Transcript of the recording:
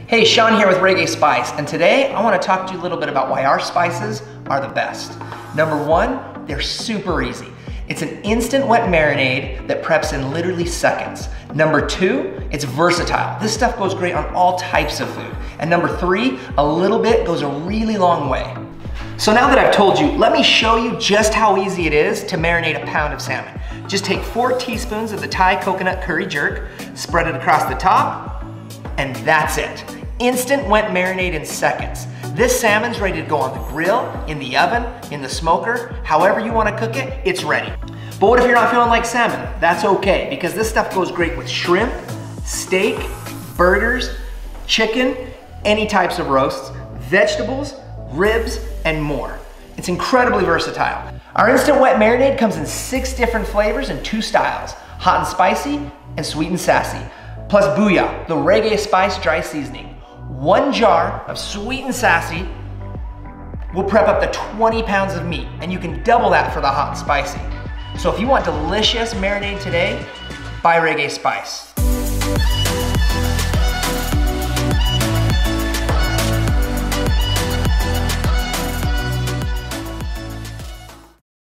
Hey, Sean here with Reggae Spice, and today I want to talk to you a little bit about why our spices are the best. Number one, they're super easy. It's an instant wet marinade that preps in literally seconds. Number two, it's versatile. This stuff goes great on all types of food. And number three, a little bit goes a really long way. So now that I've told you, let me show you just how easy it is to marinate a pound of salmon. Just take 4 teaspoons of the Thai coconut curry jerk, spread it across the top, and that's it. Instant wet marinade in seconds. This salmon's ready to go on the grill, in the oven, in the smoker, however you want to cook it, it's ready. But what if you're not feeling like salmon? That's okay, because this stuff goes great with shrimp, steak, burgers, chicken, any types of roasts, vegetables, ribs, and more. It's incredibly versatile. Our instant wet marinade comes in 6 different flavors and 2 styles, hot and spicy and sweet and sassy. Plus Booyah, the Reggae Spice dry seasoning. 1 jar of sweet and sassy will prep up to 20 pounds of meat, and you can double that for the hot and spicy. So if you want delicious marinade today, buy Reggae Spice.